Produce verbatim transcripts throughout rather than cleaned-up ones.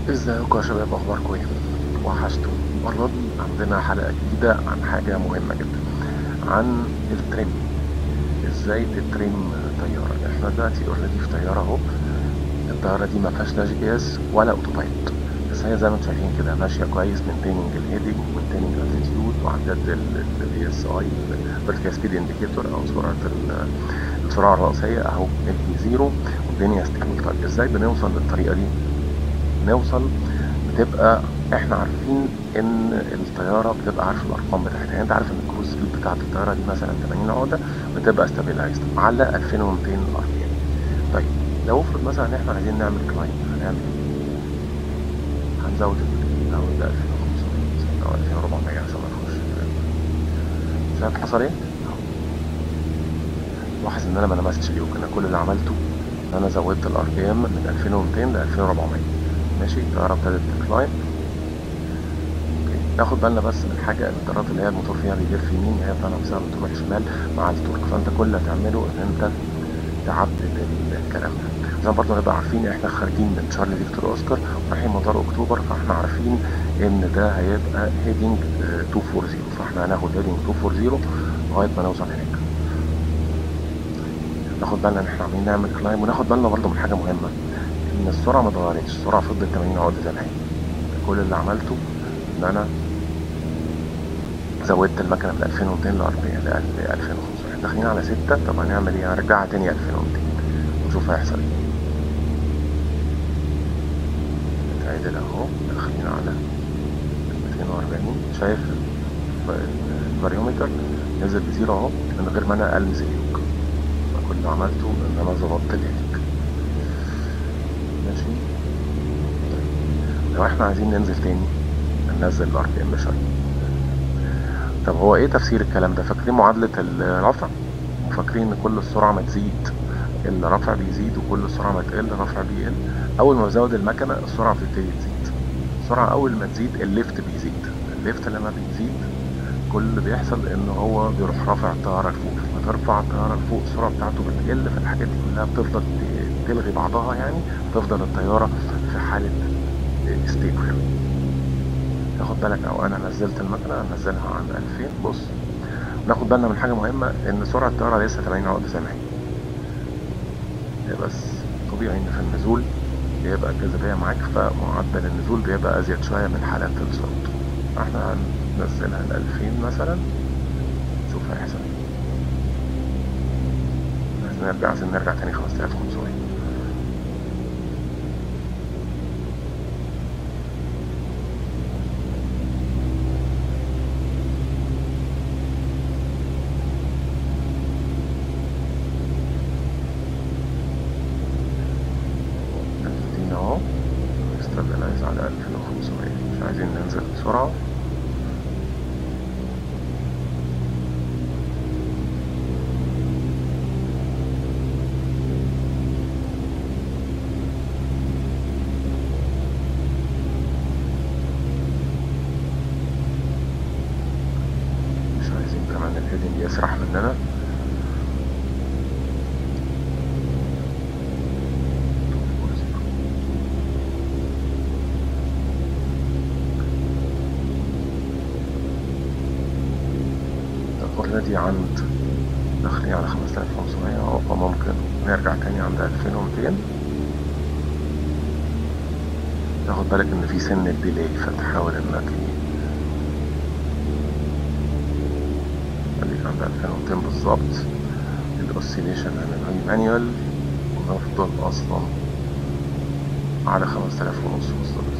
ازيكم يا شباب، اخباركم ايه؟ وحشتوا. المره دي عندنا حلقه جديده عن حاجه مهمه جدا، عن التريم. ازاي تتريم طياره؟ احنا دلوقتي اوريدي في طياره اهو. الطياره دي ما فيهاش لا جي بي اس ولا اوتو بايلوت، بس هي زي ما انتم شايفين كده ماشيه كويس، مينتيننج الهيدنج ومينتيننج الالتيتيود وعداد الفي اس اي، الفيرتيكال سبيد انديكيتور، او سرعه ال- السرعه الرئيسيه اهو الفي زيرو، والدنيا ستيبل. طيب ازاي بنوصل للطريقه دي؟ نوصل بتبقى احنا عارفين ان الطياره بتبقى عارفه الارقام بتاعتها. يعني انت عارف ان الكروز سبيد بتاعت الطياره دي مثلا ثمانين عقده، بتبقى ستابيلايزد على ألفين ومئتين ار بي ام. طيب لو افرض مثلا ان احنا عايزين نعمل كلايم، هنعمل ايه؟ هنزود السبيد اهو ده ألفين وخمسمية مثلا او ألفين وأربعمية عشان ما نخش في الرقم. شايف حصل ايه اهو؟ لاحظ ان انا ما لمستش اليوك، انا كل اللي عملته ان انا زودت الار بي ام من ألفين ومئتين ل ألفين وأربعمية. ماشي، الطياره ابتدت تكلايم. اوكي، ناخد بالنا بس من حاجه، الطيارات اللي هي الموتور فيها بيلف يمين هي بتاع نفسها بتروح شمال مع التورك، فانت كل اللي هتعمله ان انت تعدل الكلام ده. عشان برضه نبقى عارفين احنا خارجين من شارلي فيكتور اوسكار ورايحين مطار اكتوبر، فاحنا عارفين ان ده هيبقى هيدنج مئتين وأربعين، فاحنا هناخد هيدنج مئتين وأربعين لغايه ما نوصل هناك. ناخد بالنا ان احنا عاملين نعمل كلايم، وناخد بالنا برضه من حاجه مهمه، ان السرعه ما اتغيرتش، السرعه فضلت ثمانين عقده زي ما هي. كل اللي عملته ان انا زودت المكنه من ألفين ومئتين ل ألفين وخمسمية، داخلين على ستة. طب هنعمل ايه؟ هنرجعها تاني ألفين ومئتين ونشوف هيحصل ايه. نتعدل اهو، داخلين على مئتين وأربعين. شايف الفاريومتر نزل بزيرو اهو من غير ما انا المس اليوك، فكل اللي عملته ان انا ظبطت الهيدنج. ماشي. طيب لو احنا عايزين ننزل تاني، هننزل الار بي ام شويه. طب هو ايه تفسير الكلام ده؟ فاكرين معادله الرفع؟ وفاكرين ان كل السرعه ما تزيد الرفع بيزيد، وكل السرعه ما تقل الرفع بيقل. اول ما بزود المكنه السرعه بتبتدي تزيد. السرعه اول ما تزيد الليفت بيزيد. الليفت لما بيزيد كل اللي بيحصل ان هو بيروح رافع الطياره لفوق. لما ترفع الطياره لفوق السرعه بتاعته بتقل، فالحاجات دي كلها بتفضل تلغي بعضها، يعني تفضل الطياره في حاله ستيبل. تاخد بالك، او انا نزلت المكنه انزلها عند ألفين. بص، ناخد بالنا من حاجه مهمه، ان سرعه الطياره لسه ثمانين عقده زي ما هي، بس طبيعي ان في النزول بيبقى الجاذبية معاك، فمعدل النزول بيبقى أزيد شوية من حالات الصعود. فاحنا هننزلها ل ألفين مثلا، نشوف هيحصل ايه. عايزين نرجع عايزين نرجع تاني خمسة آلاف وخمسمية. نازلين اهو، نستابلايز على ألفين وخمسمية، مش عايزين ننزل بسرعة. مش عايزين كمان الهيدنج يسرح مننا. اوريدي عند داخلين على خمسة آلاف وخمسمية، فممكن نرجع تاني عند ألفين ومئتين. تاخد بالك ان في سن الديلي، فتحاول انك ايه، خليك عند ألفين ومئتين بالظبط. الاوسيليشن هنعمله مانيوال، ونفضل اصلا على خمسة آلاف ونص بالظبط.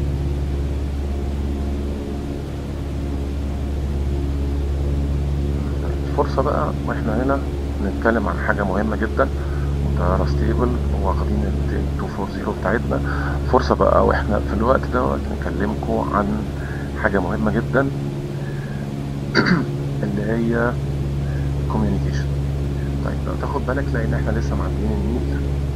فرصة بقى واحنا هنا نتكلم عن حاجة مهمة جدا، وطيارة ستيبل واخدين ال مئتين وأربعين بتاعتنا. فرصة بقى واحنا في الوقت دوت نكلمكم عن حاجة مهمة جدا اللي هي الكوميونيكيشن. طيب لو تاخد بالك لان احنا لسه معديين النيل.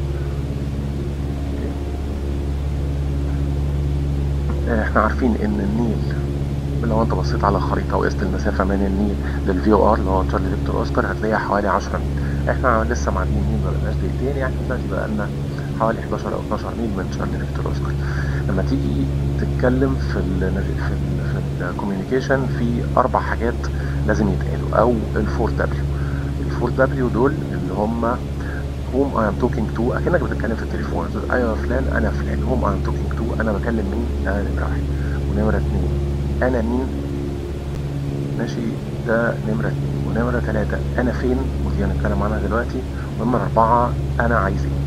احنا عارفين ان النيل، لو انت بصيت على خريطة وقست المسافة من النيل للفي او ار اللي هو تشارلي فيكتور اوسكار، هتلاقيها حوالي عشرة ميل. احنا لسه معديين النيل، ما بقناش دقيقتين، يعني دلوقتي بقى لنا حوالي حداشر او اتناشر ميل من شارلي فيكتور اوسكار. لما تيجي تتكلم في ال في ال في الكوميونيكيشن في اربع حاجات لازم يتقالوا، او الفور دبليو. الفور دبليو دول اللي هم whom I am talking to، اكنك بتتكلم في التليفون، تقول ايوه فلان انا فلان. whom I am talking to انا بكلم مين، ده نمرة واحد. ونمرة اتنين انا مين، ماشي، ده نمرة اتنين. ونمرة تلاتة انا فين، ودي هنتكلم عنها دلوقتي. ونمرة اربعة انا عايز ايه.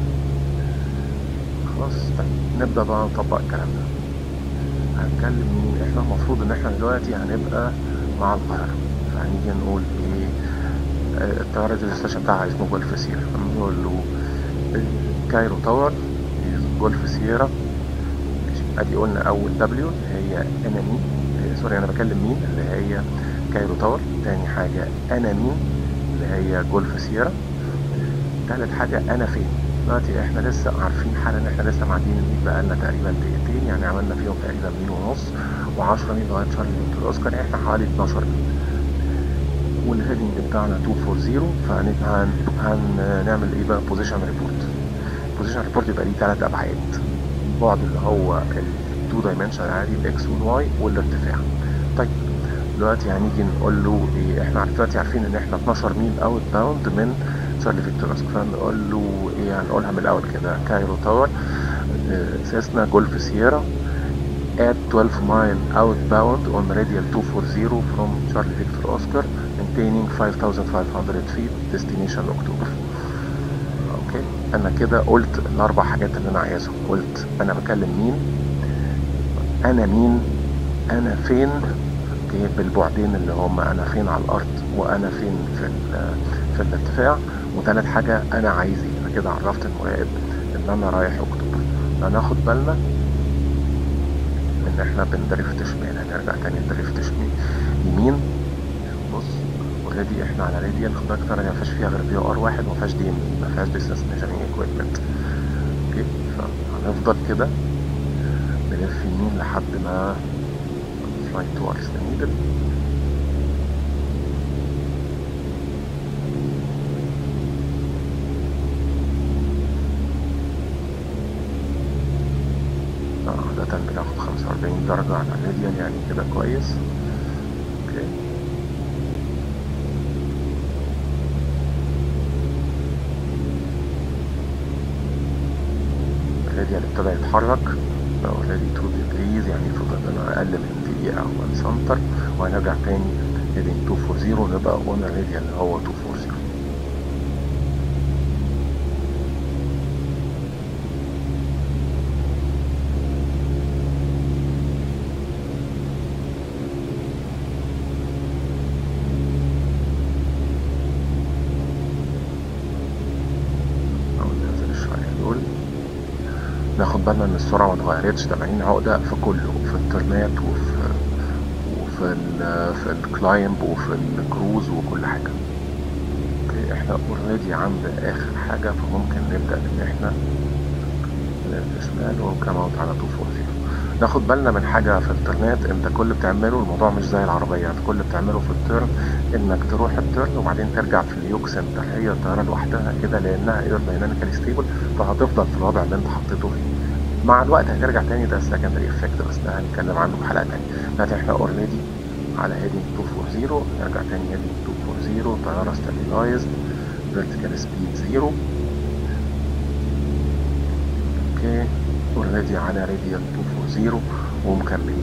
خلاص، طيب نبدأ بقى نطبق الكلام ده. هنكلم مين؟ احنا المفروض ان احنا دلوقتي هنبقى مع القاهرة، فهنيجي نقول ايه، آه، الطيارة دي الستيشن بتاعها اسمه جولف سيرا، هنقول له كايرو تاور جولف سيرا. ادي قلنا اول دبليو اللي هي انا مين، سوري انا بكلم مين، اللي هي كايرو تاور. تاني حاجة انا مين، اللي هي جولف سيرا. تالت حاجة انا فين. دلوقتي احنا لسه عارفين حالا ان احنا لسه معديين الميل بقالنا تقريبا دقيقتين، يعني عملنا فيهم تقريبا ميل ونص و10 ميل لغاية شارلي فيكتور اوسكار، يعني احنا حوالي اتناشر ميل. والهيدنج بتاعنا ميتين واربعين، فهنعمل ايه بقى، بوزيشن ريبورت. بوزيشن ريبورت يبقى ليه ثلاث ابعاد، بعد اللي هو التو دايمنشن العادي، الاكس والواي والارتفاع. طيب دلوقتي هنيجي نقول له ايه، احنا دلوقتي عارفين ان احنا اتناشر ميل اوت باوند من شارلي فيكتور اوسكار، فنقول له ايه، هنقولها من الاول كده، كايرو تاور سيسنا جولف سييرا at twelve mile outbound on radial two forty from Charlie Victor Oscar maintaining five thousand five hundred feet destination October. اوكي، انا كده قلت الاربع حاجات اللي انا عايزهم. قلت انا بكلم مين، انا مين، انا فين، اوكي، بالبعدين اللي هم انا فين على الارض وانا فين في في الارتفاع. وثالث حاجه انا عايز ايه. انا كده عرفت المراقب ان انا رايح اكتوبر. هناخد بالنا ان احنا بندرفت شمال، هنرجع تاني ندرفت شمال يمين. بص اوريدي احنا على راديال، خد بالك الطياره ما فيهاش فيها غير بي ار واحد، وما فيهاش دي ام اي، ما فيهاش ديستنس ميجرنج اكويبمنت. اوكي، فهنفضل كده نلف يمين لحد ما fly towards the needle. عادة بناخد خمسة واربعين درجة على الراديال، يعني كده كويس. اوكي، الراديال ابتدى يتحرك بقى already two degrees، يعني فضل لنا اقل من دقيقة او one سنتر، وهنرجع تاني heading two forty ونبقى on الراديال اللي هو two forty. ناخد بالنا ان السرعه ما اتغيرتش، تمانين عقده في كله، في الترنات وفي وفي ال في الكلايمب وفي الكروز وكل حاجه. اوكي، احنا اوريدي عند اخر حاجه، فممكن نبدا ان احنا نلف شمال ونكم اوت على two forty. ناخد بالنا من حاجه في الترنات، انت كل اللي بتعمله الموضوع مش زي العربيه، انت كل اللي بتعمله في الترن انك تروح الترن وبعدين ترجع في اليوك سنتر، هي الطياره لوحدها كده لانها اير دايناميكالي ستيبل، فهتفضل في الوضع اللي انت حطيته فيه. مع الوقت هترجع تاني، ده السكندري افكت، بس ده هنتكلم عنه في حلقه تانيه. دلوقتي احنا اوريدي على هيدنج two forty، نرجع تاني هيدنج two forty، طياره ستابيلايزد، فيرتيكال سبيد زيرو. اوكي، اوريدي على راديال two forty ومكملين.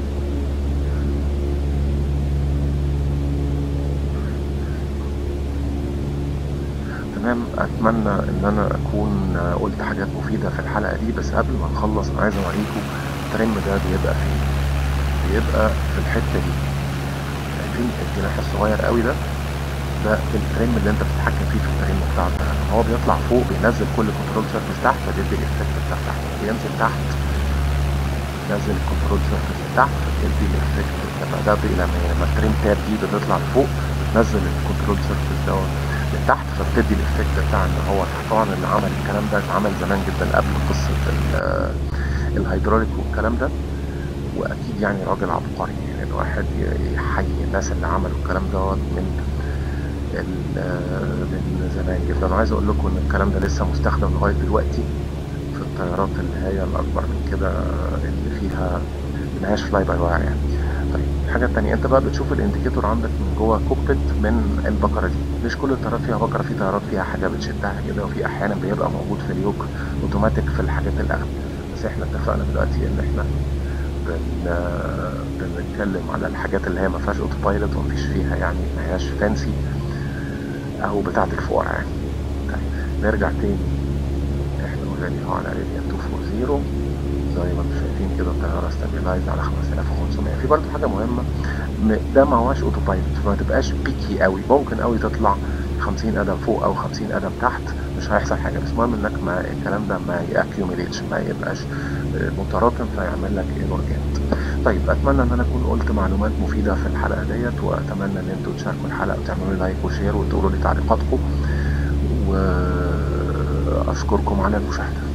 تمام، اتمنى ان انا اكون قلت حاجات مفيده في الحلقه دي. بس قبل ما نخلص انا عايز اوريكم الترم ده بيبقى فين. بيبقى في الحته دي، شايفين الجناح الصغير قوي ده، ده الترم اللي انت بتتحكم فيه في الترم بتاع الطياره. هو بيطلع فوق بينزل كل كنترول سيرفيس تحت، فبيدي الايفكت بتاع تحت. بينزل تحت ينزل الكنترول سيرفيس تحت، فبيدي الايفكت بتاع ده. لما الترم تاب دي بتطلع لفوق بتنزل الكنترول سيرفيس ده لتحت، فبتدي الايفكت بتاع ان هو تحت. طبعا اللي عمل الكلام ده اتعمل زمان جدا قبل قصه الهيدروليك والكلام ده، واكيد يعني راجل عبقري، يعني الواحد يحيي الناس اللي عملوا الكلام دوت من من زمان جدا. انا عايز اقول لكم ان الكلام ده لسه مستخدم لغايه دلوقتي في الطيارات اللي هي الأكبر من كده اللي فيها ملهاش فلاي باي واير يعني. طيب الحاجة التانية، انت بقى بتشوف الانديكيتور عندك من جوه كوكبيت من البكرة دي. مش كل الطيارات فيها بكرة، في طيارات فيها حاجة بتشدها كده، وفي أحيانا بيبقى موجود في اليوك اوتوماتيك في الحاجات الأغلى. بس احنا اتفقنا دلوقتي ان احنا بن بنتكلم على الحاجات اللي هي ما فيهاش اوتو بايلوت ومفيش فيها يعني ما هياش فانسي او بتاعة الفقراء يعني. طيب نرجع تاني، احنا اوريدي اهو على راديان مئتين وأربعين زي ما انتم شايفين كده. الطيارة ستابيلايز على خمسة آلاف وخمسمية. في برضه حاجة مهمة، ده ما هواش اوتو بايلوت، فما تبقاش بيكي قوي، ممكن قوي تطلع خمسين قدم فوق او خمسين قدم تحت، مش هيحصل حاجه. بس المهم انك ما الكلام ده ما ياكيوميليتش، ما يبقاش متراكم فيعمل لك ايرور جامد. طيب اتمنى ان انا اكون قلت معلومات مفيده في الحلقه ديت، واتمنى ان انتوا تشاركوا الحلقه وتعملوا لي لايك وشير وتقولوا لي تعليقاتكم، واشكركم على المشاهده.